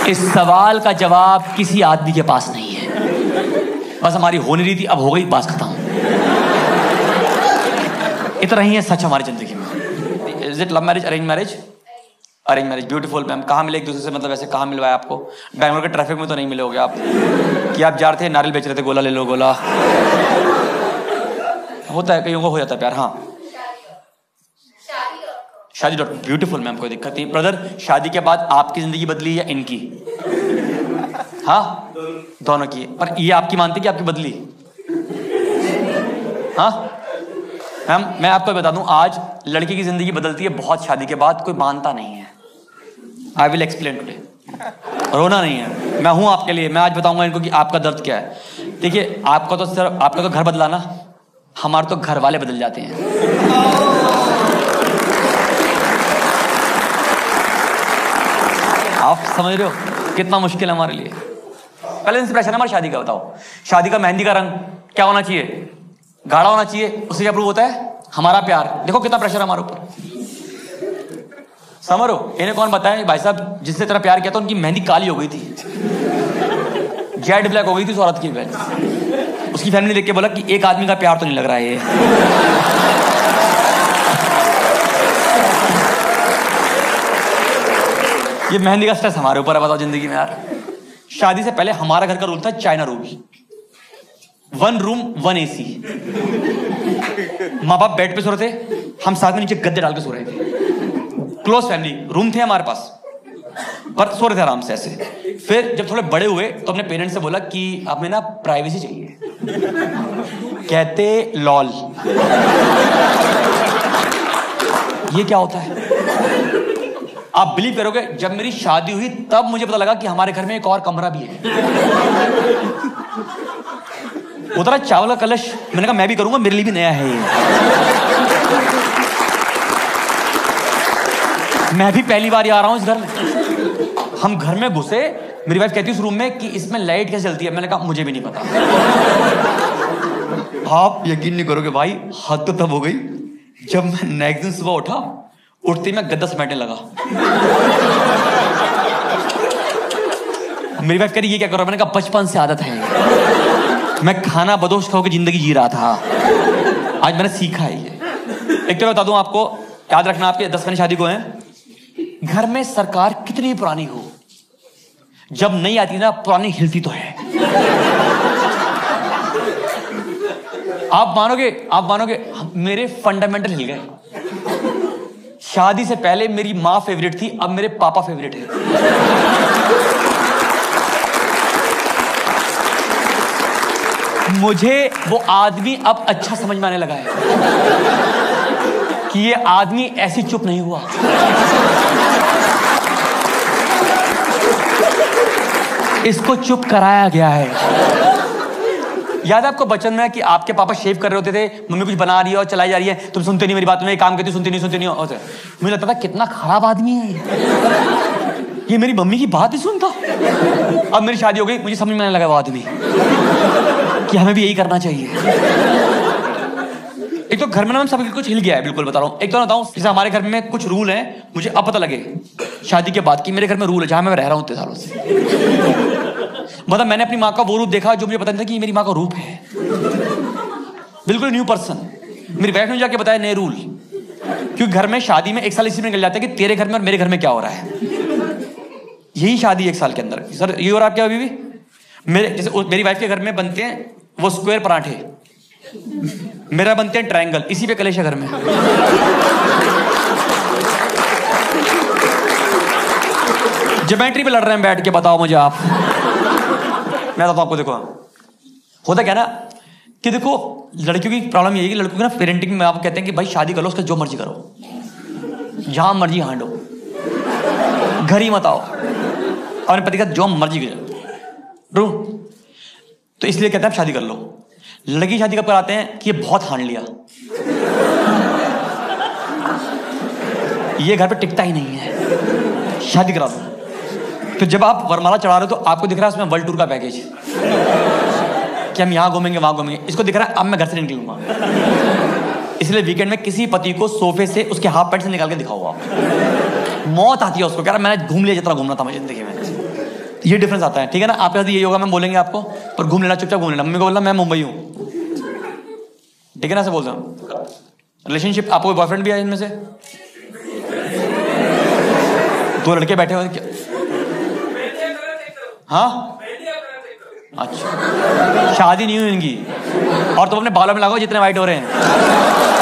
इस सवाल का जवाब किसी आदमी के पास नहीं है। बस हमारी हो नहीं रही थी, अब हो गई, बात खत्म। इतना ही है सच हमारी जिंदगी में। Is it love marriage, arrange marriage? Arrange marriage. Beautiful ma'am. कहाँ मिले एक दूसरे से, मतलब ऐसे कहाँ मिलवाया आपको? बैंगलोर के ट्रैफिक में तो नहीं मिले होगे आप कि आप जा रहे थे नारियल बेच रहे थे, गोला ले लो गोला। होता है, कईयों को हो जाता है प्यार। हाँ, शादी डॉट। ब्यूटीफुल मैम, कोई दिक्कत नहीं। ब्रदर, शादी के बाद आपकी जिंदगी बदली या इनकी? हाँ, दोनों की। पर ये आपकी मानती कि आपकी बदली? हाँ मैम, मैं आपको बता दूं, आज लड़की की जिंदगी बदलती है बहुत शादी के बाद, कोई मानता नहीं है। I will explain today. रोना नहीं है, मैं हूं आपके लिए। मैं आज बताऊंगा इनको कि आपका दर्द क्या है। देखिए, आपका तो सिर्फ आपका तो घर बदला ना, हमारे तो घर वाले बदल जाते हैं। आप समझ रहे हो कितना मुश्किल है हमारे लिए। पहले इंस्पिरेशन है हमारी शादी का। बताओ, शादी का मेहंदी का रंग क्या होना चाहिए? गाढ़ा होना चाहिए। उससे क्या प्रूव होता है? हमारा प्यार। देखो कितना प्रेशर है हमारे ऊपर। समझ रहे? इन्हें कौन बताए भाई साहब, जिससे तरह प्यार किया था उनकी मेहंदी काली हो गई थी, जेड ब्लैक हो गई थी उस औरत की बहन। उसकी फैमिली देख के बोला कि एक आदमी का प्यार तो नहीं लग रहा है ये। ये मेहंदी का स्ट्रेस हमारे ऊपर है। बताओ जिंदगी में यार, शादी से पहले हमारा घर का रूल था चाइना रूल। 1 room 1 AC। माँ बाप बेड पे सो रहे थे, हम साथ में नीचे गद्दे डाल के सो रहे थे। क्लोज फैमिली, रूम थे हमारे पास, पर सो रहे थे आराम से ऐसे। फिर जब थोड़े बड़े हुए तो अपने पेरेंट्स से बोला कि हमें ना प्राइवेसी चाहिए। कहते लॉल। ये क्या होता है? आप बिलीव करोगे, जब मेरी शादी हुई तब मुझे पता लगा कि हमारे घर में एक और कमरा भी है। उतरा चावल का कलश, मैंने कहा मैं भी करूंगा, मेरे लिए भी नया है ये। मैं भी पहली बार आ रहा हूं इस घर में। हम घर में घुसे, मेरी वाइफ कहती है उस रूम में कि इसमें लाइट कैसे जलती है? मैंने कहा मुझे भी नहीं पता। आप यकीन नहीं करोगे भाई, हद तो तब हो गई जब मैं नेक्स्ट दिन सुबह उठा, उठते ही मैं गद्दा समेटने लगा। मेरी वाइफ कह रही ये क्या कर रहा है? मैंने कहा बचपन से आदत है, मैं खाना बदोश खाओ के जिंदगी जी रहा था, आज मैंने सीखा है ये। एक तो बता दूं आपको, याद रखना, आपके 10 महीने शादी को हैं, घर में सरकार कितनी पुरानी हो, जब नहीं आती ना पुरानी हिलती तो है। आप मानोगे मेरे फंडामेंटल हिल गए। शादी से पहले मेरी माँ फेवरेट थी, अब मेरे पापा फेवरेट है। मुझे वो आदमी अब अच्छा समझ में आने लगा है कि ये आदमी ऐसी चुप नहीं हुआ। इसको चुप कराया गया है। याद है आपको बचपन में कि आपके पापा शेव कर रहे होते थे, मम्मी कुछ बना रही है और चलाई जा रही है, तुम सुनते नहीं मेरी बात, में काम करती सुनती नहीं होते। मुझे लगता था कितना खराब आदमी है ये मेरी मम्मी की बात ही सुनता। अब मेरी शादी हो गई, मुझे समझ में आने लगा वो आदमी कि हमें भी यही करना चाहिए। एक तो घर में ना सब कुछ हिल गया है, बिल्कुल बता रहा हूँ। एक तो बताऊँ, जैसे हमारे घर में कुछ रूल हैं, मुझे अब पता लगे शादी के बाद कि मेरे घर में रूल है जहां मैं रह रहा हूँ इतने सालों से। मतलब मैंने अपनी माँ का वो रूप देखा जो मुझे पता नहीं था कि मेरी माँ का रूप है। बिल्कुल न्यू पर्सन। मेरी वाइफ ने जाके बताया नए रूल, क्योंकि घर में शादी में 1 साल इसी में निकल जाता है कि तेरे घर में और मेरे घर में क्या हो रहा है। यही शादी 1 साल के अंदर, सर ये हो रहा है क्या? अभी भी मेरी वाइफ के घर में बनते हैं वो स्क्वायर पराठे, मेरा बनते हैं ट्रायंगल, इसी पे कलेश है घर में। ज्योमेट्री पे लड़ रहे हैं बैठ के, बताओ मुझे आप। मैं बताता हूं आपको, देखो होता क्या ना कि देखो लड़कियों की प्रॉब्लम यही है कि लड़कों की ना पेरेंटिंग में आप कहते हैं कि भाई शादी कर लो, उसका जो मर्जी करो, जहां मर्जी हांडो, घर ही मत आओ, अपने पति का जो मर्जी करो। तो इसलिए कहते हैं आप शादी कर लो। लड़की शादी कब कराते हैं कि ये बहुत हांड लिया, ये घर पे टिकता ही नहीं है, शादी करा दो। तो जब आप वरमाला चढ़ा रहे हो तो आपको दिख रहा है उसमें वर्ल्ड टूर का पैकेज कि हम यहां घूमेंगे वहां घूमेंगे, इसको दिख रहा है अब मैं घर से नहीं निकलूंगा। इसलिए वीकेंड में किसी पति को सोफे से उसके हाफ पैंट से निकाल के दिखाओ आप, मौत आती है उसको, कह रहा मैंने घूम लिया जितना घूमना था मैं जिंदगी में। ये डिफरेंस आता है, ठीक है ना। आपके साथ यही होगा, मैम बोलेंगे आपको, पर घूम लेना, चुपचाप घूम लेना। मम्मी को बोलना मैं मुंबई हूँ, ठीक है ना, ऐसे बोलता हूँ। रिलेशनशिप, आपको कोई बॉयफ्रेंड भी है इनमें से? 2 लड़के बैठे हुए क्या? हाँ, अच्छा, शादी नहीं हुई इनकी। और तुम अपने बालों में लगाओ जितने वाइट हो रहे हैं।